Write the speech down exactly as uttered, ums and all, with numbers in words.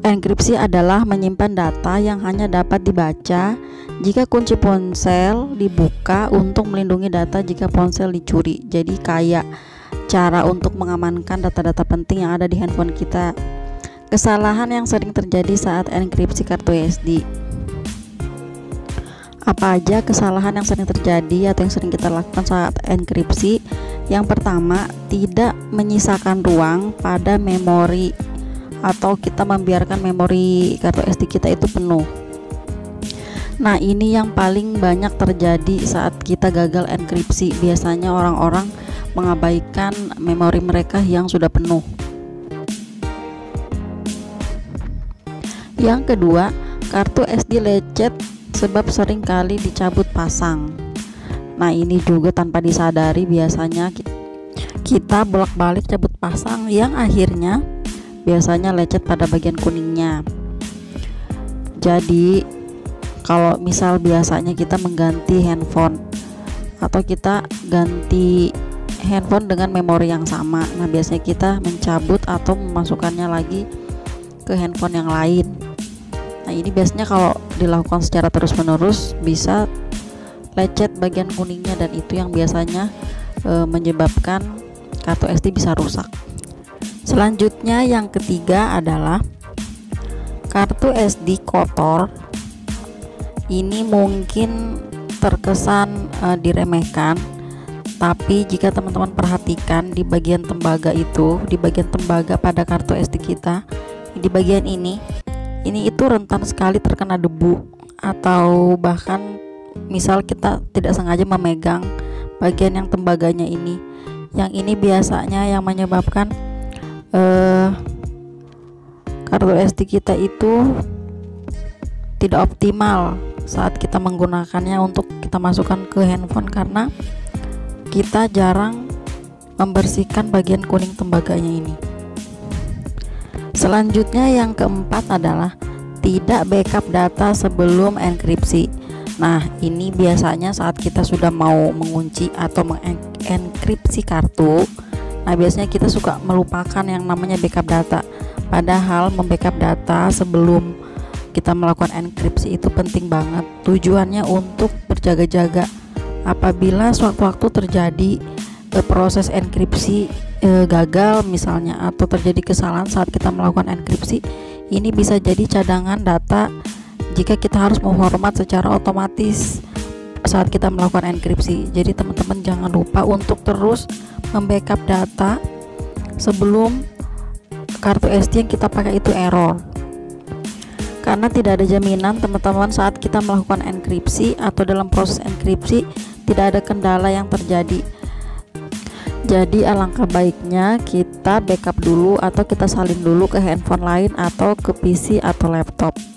Enkripsi adalah menyimpan data yang hanya dapat dibaca jika kunci ponsel dibuka untuk melindungi data jika ponsel dicuri. Jadi kayak cara untuk mengamankan data-data penting yang ada di handphone kita. Kesalahan yang sering terjadi saat enkripsi kartu S D. Apa aja kesalahan yang sering terjadi atau yang sering kita lakukan saat enkripsi? Yang pertama, tidak menyisakan ruang pada memori atau kita membiarkan memori kartu S D kita itu penuh. Nah, ini yang paling banyak terjadi saat kita gagal enkripsi. Biasanya orang-orang mengabaikan memori mereka yang sudah penuh. Yang kedua, kartu S D lecet sebab sering kali dicabut pasang. Nah, ini juga tanpa disadari biasanya kita bolak-balik cabut pasang yang akhirnya biasanya lecet pada bagian kuningnya. Jadi kalau misal biasanya kita mengganti handphone atau kita ganti handphone dengan memori yang sama, nah biasanya kita mencabut atau memasukkannya lagi ke handphone yang lain. Nah, ini biasanya kalau dilakukan secara terus-menerus bisa lecet bagian kuningnya, dan itu yang biasanya e, menyebabkan kartu S D bisa rusak. Selanjutnya yang ketiga adalah kartu S D kotor. Ini mungkin terkesan e, diremehkan, tapi jika teman-teman perhatikan di bagian tembaga itu, di bagian tembaga pada kartu S D kita, di bagian ini, ini itu rentan sekali terkena debu, atau bahkan misal kita tidak sengaja memegang bagian yang tembaganya ini. Yang ini biasanya yang menyebabkan Uh, kartu S D kita itu tidak optimal saat kita menggunakannya untuk kita masukkan ke handphone, karena kita jarang membersihkan bagian kuning tembaganya ini. Selanjutnya yang keempat adalah tidak backup data sebelum enkripsi. Nah, ini biasanya saat kita sudah mau mengunci atau mengenkripsi kartu, nah biasanya kita suka melupakan yang namanya backup data. Padahal membackup data sebelum kita melakukan enkripsi itu penting banget. Tujuannya untuk berjaga-jaga apabila sewaktu-waktu terjadi eh, proses enkripsi eh, gagal misalnya, atau terjadi kesalahan saat kita melakukan enkripsi. Ini bisa jadi cadangan data jika kita harus memformat secara otomatis saat kita melakukan enkripsi. Jadi teman-teman jangan lupa untuk terus membackup data sebelum kartu S D yang kita pakai itu error, karena tidak ada jaminan teman-teman saat kita melakukan enkripsi atau dalam proses enkripsi tidak ada kendala yang terjadi. Jadi alangkah baiknya kita backup dulu atau kita salin dulu ke handphone lain atau ke P C atau laptop.